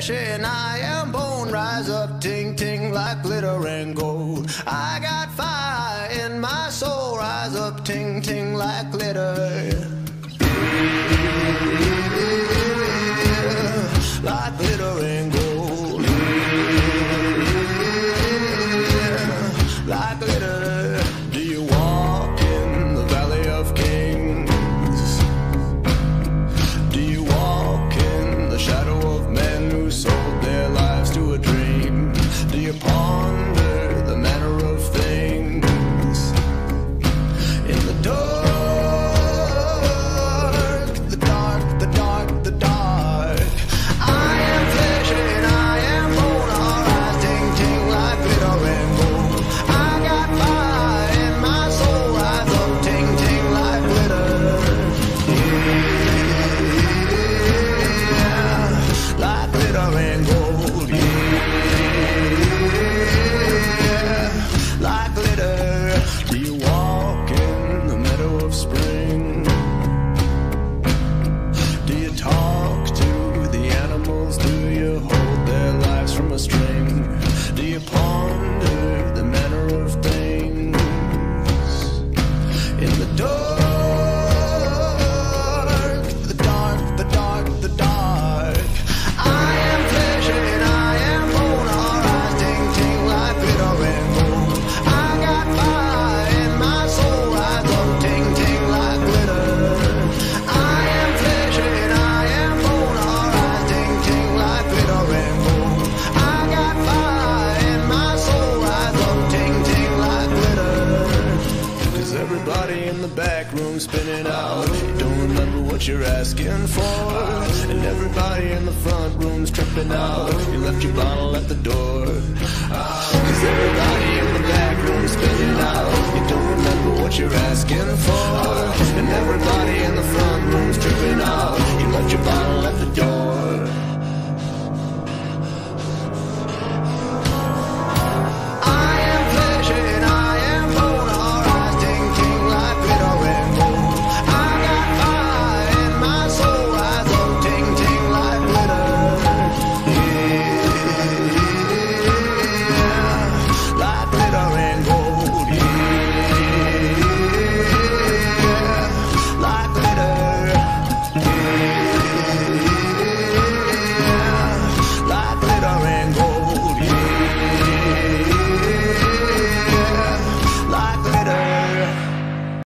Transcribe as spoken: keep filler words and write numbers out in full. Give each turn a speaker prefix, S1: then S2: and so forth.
S1: flesh and I am bone. Rise up, ting ting, like glitter and gold. I got fire in my soul. Rise up, ting ting, like glitter. Like glitter and gold. Like glitter. Do you walk in the valley of kings? Do you walk in the shadow of men who sold their lives to a dream? Do you ponder the manner of things? In the dark, the dark, the dark, the dark, I am flesh and I am bone. All rise, ting ting, like glitter and gold. I got fire in my soul. Rise up, ting ting, like glitter. Yeah, like glitter and gold. Yeah, like glitter. Do you walk in the meadow of spring? Do you talk to the animals? Do you hold their lives from a string? Do you ponder the manner of things? In the dark, the dark, the dark, the dark, I am flesh and I am bone. All rise, ting ting, like glitter and gold. I got fire in my soul. Rise up, ting ting, like glitter. I am flesh and I am bone. All rise, ting ting, like glitter and gold. I got fire in my soul. Rise up, ting ting, like glitter. 'Cause everybody in the back room spinning out. You don't remember what you're asking for. And everybody in the front room's tripping out. You left your bottle at the door. 'Cause everybody in the back room's spinning out. You don't remember what you're asking for. And everybody in the front room's